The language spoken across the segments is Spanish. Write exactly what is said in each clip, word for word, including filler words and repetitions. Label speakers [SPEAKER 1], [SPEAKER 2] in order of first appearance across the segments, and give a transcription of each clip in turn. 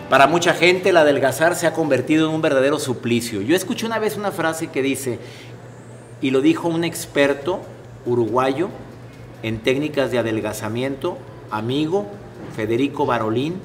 [SPEAKER 1] Para mucha gente el adelgazar se ha convertido en un verdadero suplicio. Yo escuché una vez una frase que dice, y lo dijo un experto uruguayo en técnicas de adelgazamiento, amigo Federico Barolín,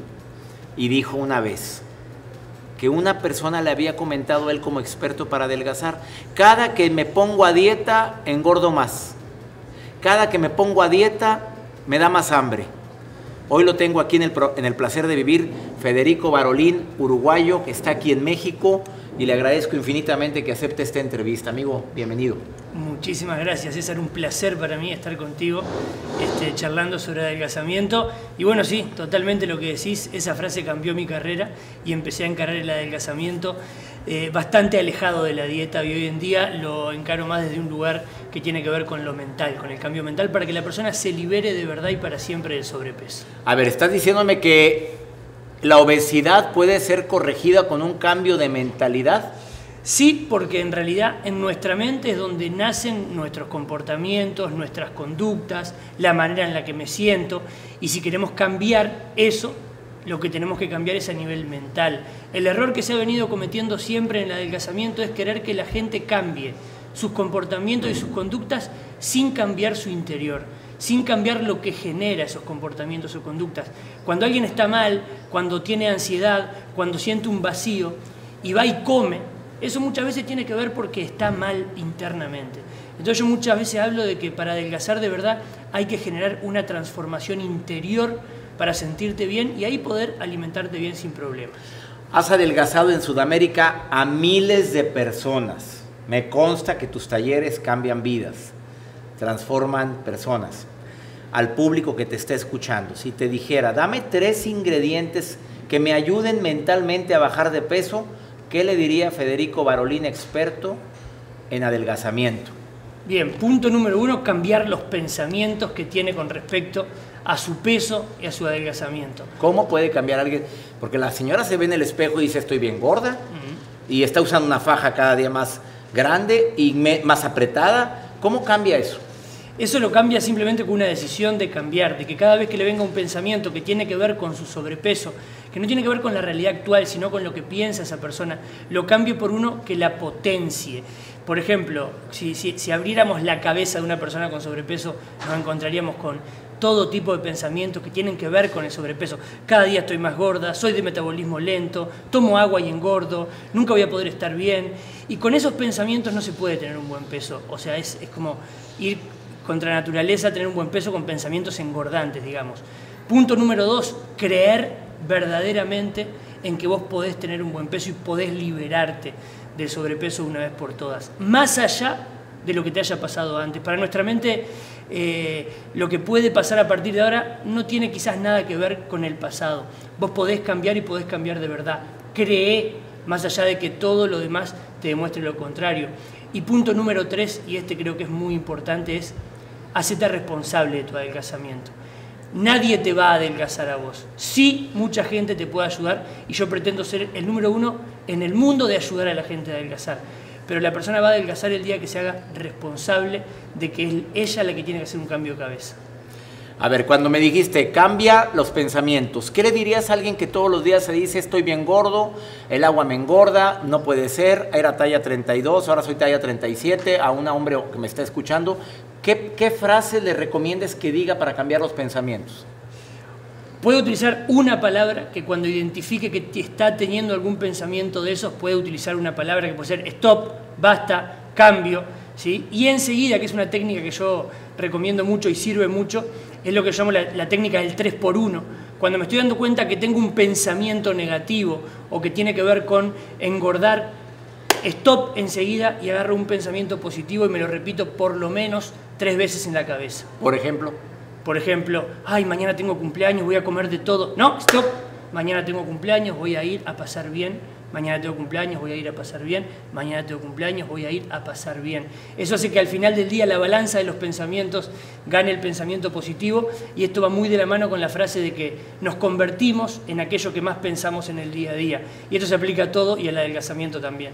[SPEAKER 1] y dijo una vez que una persona le había comentado a él como experto para adelgazar: cada que me pongo a dieta engordo más, cada que me pongo a dieta me da más hambre. Hoy lo tengo aquí en el, en el placer de vivir, Federico Barolín, uruguayo, que está aquí en México, y le agradezco infinitamente que acepte esta entrevista. Amigo, bienvenido.
[SPEAKER 2] Muchísimas gracias, César. Un placer para mí estar contigo este, charlando sobre adelgazamiento. Y bueno, sí, totalmente lo que decís, esa frase cambió mi carrera y empecé a encarar el adelgazamiento eh, bastante alejado de la dieta, y hoy en día lo encaro más desde un lugar que tiene que ver con lo mental, con el cambio mental, para que la persona se libere de verdad y para siempre del sobrepeso.
[SPEAKER 1] A ver, estás diciéndome que la obesidad puede ser corregida con un cambio de mentalidad.
[SPEAKER 2] Sí, porque en realidad en nuestra mente es donde nacen nuestros comportamientos, nuestras conductas, la manera en la que me siento, y si queremos cambiar eso, lo que tenemos que cambiar es a nivel mental. El error que se ha venido cometiendo siempre en el adelgazamiento es querer que la gente cambie sus comportamientos y sus conductas sin cambiar su interior, sin cambiar lo que genera esos comportamientos o conductas. Cuando alguien está mal, cuando tiene ansiedad, cuando siente un vacío y va y come, eso muchas veces tiene que ver porque está mal internamente. Entonces yo muchas veces hablo de que para adelgazar de verdad hay que generar una transformación interior para sentirte bien y ahí poder alimentarte bien sin problemas.
[SPEAKER 1] Has adelgazado en Sudamérica a miles de personas. Me consta que tus talleres cambian vidas, transforman personas. Al público que te está escuchando, si te dijera, dame tres ingredientes que me ayuden mentalmente a bajar de peso, ¿qué le diría Federico Barolín, experto en adelgazamiento?
[SPEAKER 2] Bien, punto número uno, cambiar los pensamientos que tiene con respecto a su peso y a su adelgazamiento.
[SPEAKER 1] ¿Cómo puede cambiar alguien? Porque la señora se ve en el espejo y dice, estoy bien gorda, uh-huh. y está usando una faja cada día más grande y me, más apretada. ¿Cómo cambia eso?
[SPEAKER 2] Eso lo cambia simplemente con una decisión de cambiar, de que cada vez que le venga un pensamiento que tiene que ver con su sobrepeso, que no tiene que ver con la realidad actual, sino con lo que piensa esa persona, lo cambie por uno que la potencie. Por ejemplo, si, si, si abriéramos la cabeza de una persona con sobrepeso, nos encontraríamos con todo tipo de pensamientos que tienen que ver con el sobrepeso. Cada día estoy más gorda, soy de metabolismo lento, tomo agua y engordo, nunca voy a poder estar bien. Y con esos pensamientos no se puede tener un buen peso. O sea, es, es como ir contra la naturaleza, tener un buen peso con pensamientos engordantes, digamos. Punto número dos, creer verdaderamente en que vos podés tener un buen peso y podés liberarte del sobrepeso una vez por todas, más allá de lo que te haya pasado antes. Para nuestra mente, eh, lo que puede pasar a partir de ahora no tiene quizás nada que ver con el pasado. Vos podés cambiar y podés cambiar de verdad. Cree, más allá de que todo lo demás te demuestre lo contrario. Y punto número tres, y este creo que es muy importante, es hacete responsable de tu adelgazamiento. Nadie te va a adelgazar a vos. Sí, mucha gente te puede ayudar y yo pretendo ser el número uno en el mundo de ayudar a la gente a adelgazar. Pero la persona va a adelgazar el día que se haga responsable de que es ella la que tiene que hacer un cambio de cabeza.
[SPEAKER 1] A ver, cuando me dijiste, cambia los pensamientos, ¿qué le dirías a alguien que todos los días se dice, estoy bien gordo, el agua me engorda, no puede ser, era talla treinta y dos, ahora soy talla treinta y siete, a un hombre que me está escuchando? ¿Qué, qué frase le recomiendas que diga para cambiar los pensamientos?
[SPEAKER 2] Puede utilizar una palabra que cuando identifique que está teniendo algún pensamiento de esos, puede utilizar una palabra que puede ser stop, basta, cambio, ¿sí? Y enseguida, que es una técnica que yo recomiendo mucho y sirve mucho, es lo que yo llamo la, la técnica del tres por uno. Cuando me estoy dando cuenta que tengo un pensamiento negativo o que tiene que ver con engordar, stop enseguida y agarro un pensamiento positivo y me lo repito por lo menos tres veces en la cabeza.
[SPEAKER 1] Por ejemplo.
[SPEAKER 2] Por ejemplo, ay, mañana tengo cumpleaños, voy a comer de todo. No, stop. Mañana tengo cumpleaños, voy a ir a pasar bien. Mañana tengo cumpleaños, voy a ir a pasar bien. Mañana tengo cumpleaños, voy a ir a pasar bien. Eso hace que al final del día la balanza de los pensamientos gane el pensamiento positivo, y esto va muy de la mano con la frase de que nos convertimos en aquello que más pensamos en el día a día. Y esto se aplica a todo y al adelgazamiento también.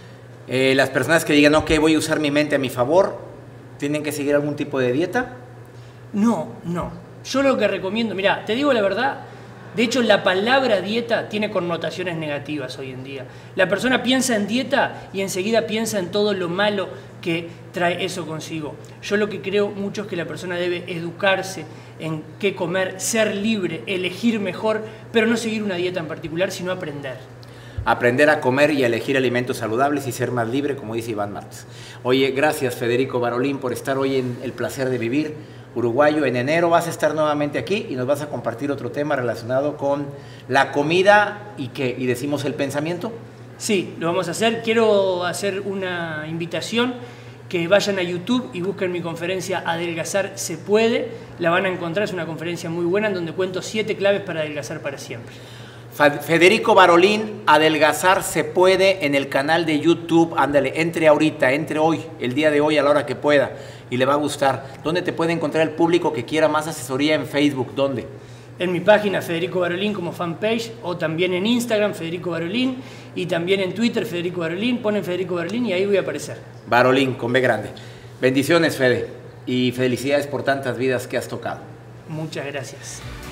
[SPEAKER 1] Eh, las personas que digan, ok, voy a usar mi mente a mi favor, ¿tienen que seguir algún tipo de dieta?
[SPEAKER 2] No, no. Yo lo que recomiendo, mira, te digo la verdad, De hecho, la palabra dieta tiene connotaciones negativas hoy en día. La persona piensa en dieta y enseguida piensa en todo lo malo que trae eso consigo. Yo lo que creo mucho es que la persona debe educarse en qué comer, ser libre, elegir mejor, pero no seguir una dieta en particular, sino aprender.
[SPEAKER 1] Aprender a comer y a elegir alimentos saludables y ser más libre, como dice Iván Márquez. Oye, gracias Federico Barolín por estar hoy en El Placer de Vivir, uruguayo. En enero vas a estar nuevamente aquí y nos vas a compartir otro tema relacionado con la comida y ¿qué? ¿Y decimos el pensamiento?
[SPEAKER 2] Sí, lo vamos a hacer. Quiero hacer una invitación, que vayan a YouTube y busquen mi conferencia Adelgazar se puede. La van a encontrar, es una conferencia muy buena en donde cuento siete claves para adelgazar para siempre.
[SPEAKER 1] Federico Barolín, Adelgazar se puede, en el canal de YouTube. Ándale, entre ahorita, entre hoy, el día de hoy a la hora que pueda y le va a gustar. ¿Dónde te puede encontrar el público que quiera más asesoría? En Facebook, ¿dónde?
[SPEAKER 2] En mi página Federico Barolín como fanpage, o también en Instagram Federico Barolín, y también en Twitter Federico Barolín. Ponen Federico Barolín y ahí voy a aparecer.
[SPEAKER 1] Barolín, con B grande. Bendiciones, Fede, y felicidades por tantas vidas que has tocado.
[SPEAKER 2] Muchas gracias.